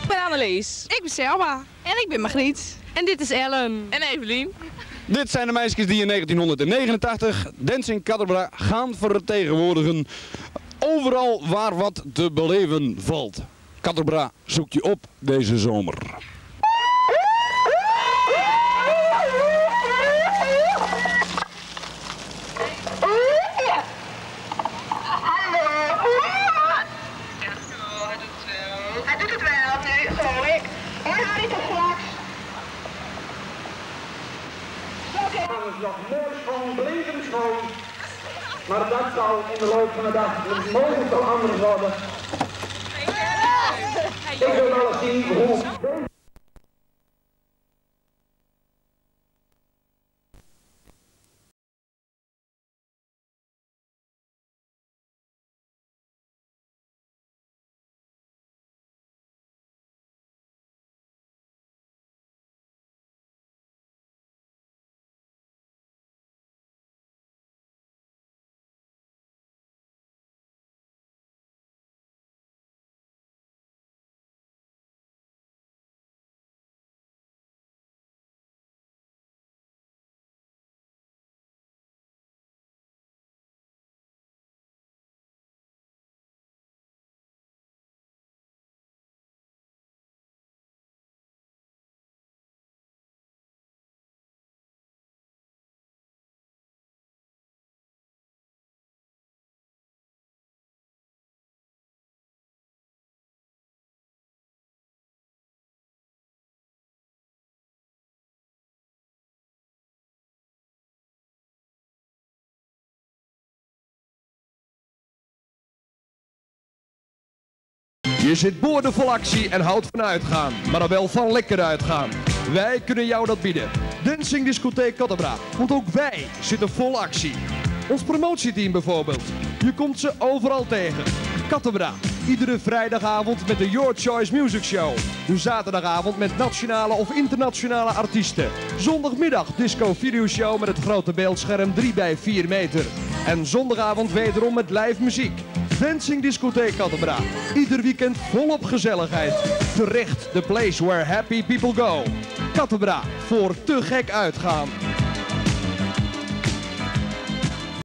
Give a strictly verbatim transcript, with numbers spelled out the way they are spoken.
ben Annelies. Ik ben Selma. En ik ben Margriet. En dit is Ellen. En Evelien. Dit zijn de meisjes die in negentienhonderdnegenentachtig Dancing Caterbra gaan vertegenwoordigen. Overal waar wat te beleven valt. Caterbra zoekt je op deze zomer. Nog mooi schoon, blinkend schoon. Maar dat zal in de loop van de dag mogelijk wel anders worden. Ik wil wel eens zien hoe... Je zit boordevol actie en houdt van uitgaan, maar dan wel van lekker uitgaan. Wij kunnen jou dat bieden. Dancing Discotheek Caterbra, want ook wij zitten vol actie. Ons promotieteam bijvoorbeeld, je komt ze overal tegen. Caterbra, iedere vrijdagavond met de Your Choice Music Show. De zaterdagavond met nationale of internationale artiesten. Zondagmiddag disco videoshow met het grote beeldscherm drie bij vier meter. En zondagavond wederom met live muziek. Dancing Discotheek Caterbra. Ieder weekend volop gezelligheid. Terecht, the place where happy people go. Caterbra, voor te gek uitgaan.